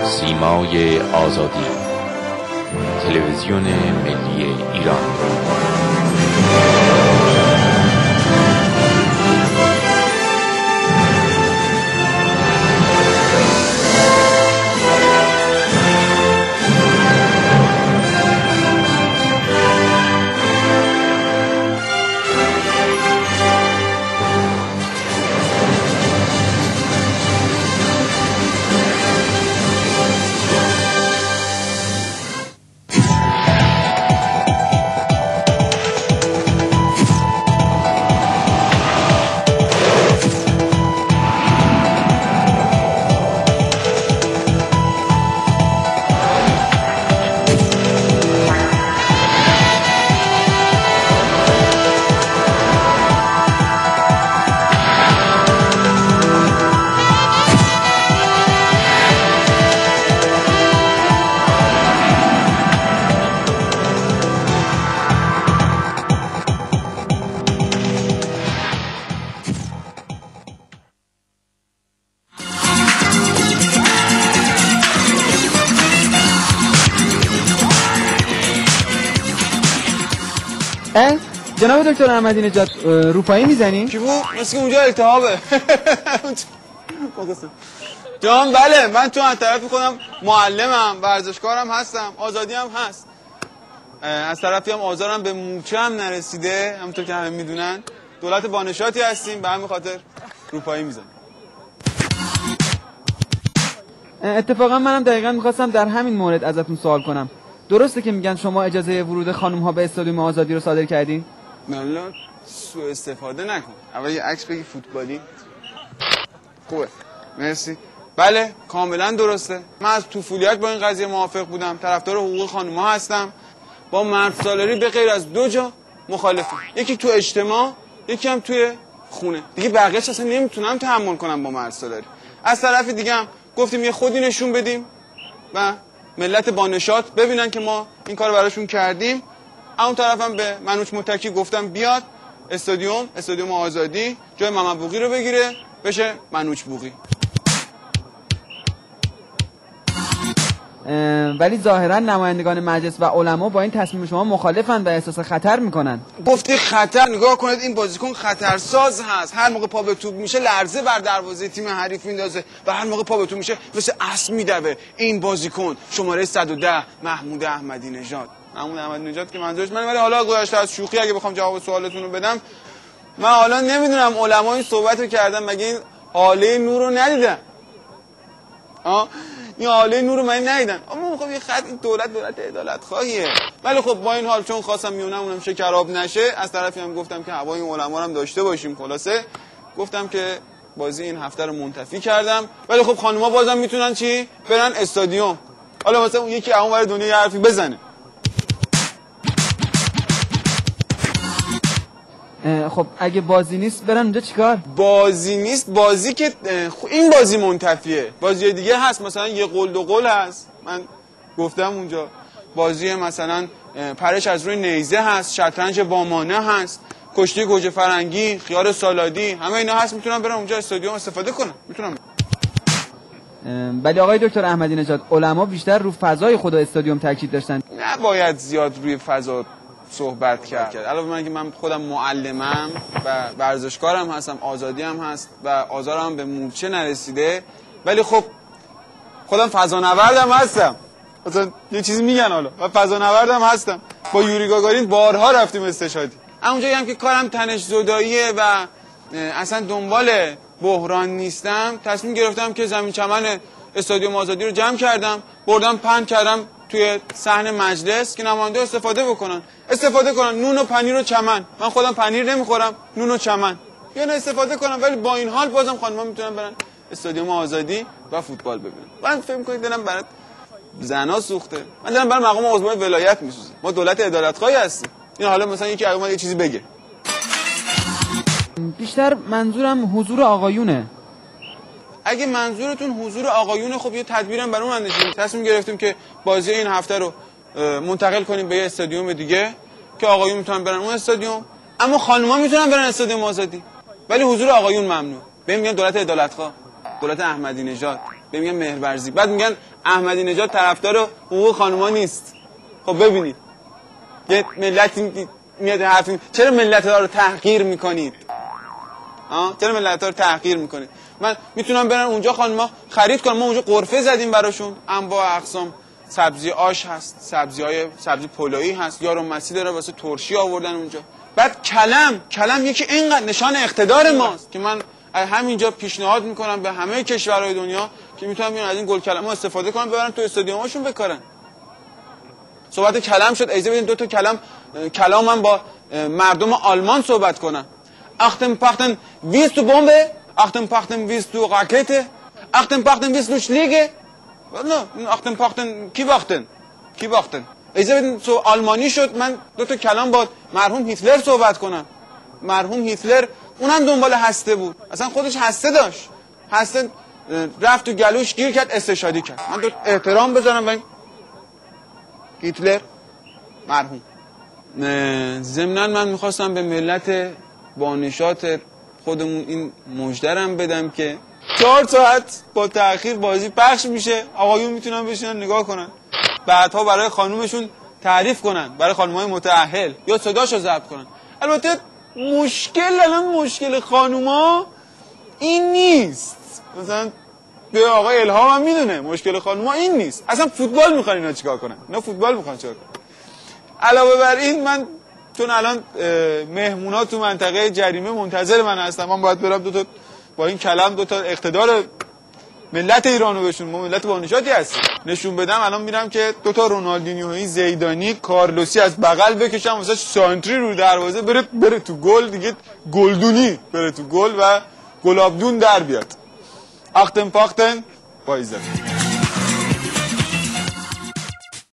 سیمای آزادی، تلویزیون ملی ایران. جناب دکتر احمدی نژاد روپایی میزنی؟ کی بود؟ مثل اونجا التهابه. جان بله، من تو از طرف خودم معلمم، ورزشکارم هستم، آزادی هم هست. از طرفی هم آزارم به مورچه هم نرسیده، همونطور که همه میدونن. دولت بانشاتی هستیم، به همین خاطر روپایی میزنیم. اتفاقا منم دقیقا میخواستم در همین مورد ازتون سوال کنم. درسته که میگن شما اجازه ورود خانم ها به استادیوم آزادی رو صادر کردین؟ نه سوء استفاده نکن. اول یه عکس بگی فوتبالی. خوبه. مرسی. بله کاملا درسته. من از طفولیت با این قضیه موافق بودم. طرفدار حقوق خانم‌ها هستم. با مردسالاری به غیر از دو جا مخالفم. یکی تو اجتماع، یکی هم توی خونه. دیگه بقیه‌اش اصلا نمیتونم تحمل کنم با مردسالاری. از طرف دیگه هم گفتیم یه خودی نشون بدیم و ملت بانشات ببینن که ما این کارو براشون کردیم. اون طرفم به منوچ متکی گفتم بیاد استادیوم آزادی جای محمد بوقی رو بگیره، بشه منوچ بوقی. ولی ظاهرا نمایندگان مجلس و علما با این تصمیم شما مخالفن و احساس خطر میکنن. گفتی خطر؟ نگاه کنید این بازیکن خطرساز هست. هر موقع پا به توپ میشه لرزه بر دروازه تیم حریف میندازه و هر موقع پا به توپ میشه مثل اسب میدوه. این بازیکن شماره 110 محمود احمدی نژاد. محمود احمدی نژاد که منظورش من، ولی حالا گذشته از شوخی اگه بخوام جواب سوالتون رو بدم، من حالا نمیدونم علما این صحبتو کردن، مگه این حاله نور رو ندیدن؟ این حاله نور رو من ندیدن. اما خب یه خط این دولت عدالت خواهیه. ولی خب با این حال چون خواستم میونمونم شکراب نشه، از طرفی هم گفتم که هوای این علما هم داشته باشیم. خلاصه گفتم که بازی این هفته رو منتفی کردم. ولی خب خانوما بازم میتونن چی؟ برن استادیوم. حالا مثلا اون یکی اونور دنیا یه حرفی بزنه. خب اگه بازی نیست برن اونجا چیکار؟ بازی نیست، بازی که این بازی منتفیه. بازی دیگه هست، مثلا یه قل دو قل هست، من گفتم اونجا. بازی مثلا پرش از روی نیزه هست، شطرنج بامانه هست، کشتی گوجه فرنگی، خیار سالادی، همه اینا هست. میتونن برن اونجا استادیوم استفاده کنن. میتونن. ولی آقای دکتر احمدی نژاد علما بیشتر رو فضای خود استادیوم تاکید داشتن. نباید زیاد روی فضا صحبت کرد. علاوه بر اینکه من خودم معلمم و ورزشکارم هستم، آزادی هم هست و آزارم به مورچه نرسیده، ولی خب خودم فضانوردم هستم. مثلا یه چیزی میگن حالا و فضانوردم هستم. با یوری گاگارین بارها رفتیم استشهادی. اونجایی هم که کارم تنش زداییه و اصلا دنبال بحران نیستم، تصمیم گرفتم که زمین چمن استادیوم آزادی رو جمع کردم، بردم پهن کردم توی صحن مجلس که نماینده استفاده کنن. نون و پنیر و چمن. من خودم پنیر نمیخورم، نون و چمن. بیان استفاده کنن، ولی با این حال بازم خانم‌ها میتونن برن استادیوم آزادی و فوتبال ببینن. من فکر می‌کنید دلم برات زنا سوخته. من دلم برای مقام عظمای ولایت میسوزه. ما دولت عدالت‌خواهی هستیم. این حالا مثلا یکی اومد یه چیزی بگه. بیشتر منظورم حضور آقایونه. اگه منظورتون حضور آقایونه، خب یه تدبیرم برای اون اندازه. تصمیم گرفتیم که بازی این هفته رو منتقل کنیم به یه استادیوم دیگه که آقایون میتونن برن اون استادیوم، اما خانم‌ها میتونن برن استادیوم آزادی، ولی حضور آقایون ممنوع. بهم میگن دولت عدالت‌خواه، دولت احمدی نژاد، بهم میگن مهرورزی، بعد میگن احمدی نژاد طرفدار حقوق خانوما نیست. خب ببینید یه ملتی میاد حرف چرا ملت‌ها رو تحقیر میکنید؟ چرا ملت‌ها رو تحقیر میکنید؟ من میتونم برم اونجا خانوما خرید کنم، ما اونجا قرفه زدیم براشون، انواع اقسام سبزی آش هست، سبزی پلویی هست، یارو مسی داره واسه ترشی آوردن اونجا. بعد کلم یکی اینقدر نشان اقتدار ماست که من همینجا پیشنهاد میکنم به همه کشورهای دنیا که میتونن بیان از این گل کلم‌ها استفاده کنن، ببرن تو استادیوماشون بکارن. صحبت کلم شد، ایزه بدین 2 تا کلام من با مردم آلمان صحبت کنم. Achten pachten willst du Bombe? Achten pachten willst du Rakete? Achten pachten willst du Schläge? Achten pachten کی باختن؟ ایزه بدین تو آلمانی شد من 2 تا کلام با مرحوم هیتلر صحبت کنم. مرحوم هیتلر اونم دنبال هسته بود، اصلا خودش هسته داشت، هسته رفت تو گلوش گیر کرد، استشهادی کرد. من احترام بذارم به هیتلر مرحوم. ضمناً من میخواستم به ملت با نشاط خودمون این مژده‌ام بدم که 4 ساعت با تأخیر بازی پخش میشه، آقایون میتونن بشینن نگاه کنن، بعدها برای خانومشون تعریف کنن، برای خانم‌های متأهل، یا صداشو ضبط کنن. البته مشکل خانوما این نیست، مثلا به آقای الهام هم میدونه مشکل خانوما این نیست، اصلا فوتبال میخوان اینا چیکار کنن، اینا فوتبال میخوان چیکار کنن. علاوه بر این من چون الان مهمونا تو منطقه جریمه منتظر من هستم، من باید برم با این کلم 2 تا اقتدار ملت ایرانو بهشون، ما ملت با نشاطی هستیم، نشون بدم. الان میرم که 2 تا رونالدینیویی، زیدانی، کارلوسی از بغل بکشم واسه سانتری رو دروازه بره تو گل، دیگه گلدونی بره تو گل و گلابدون در بیاد. اختن پاختن با عزت.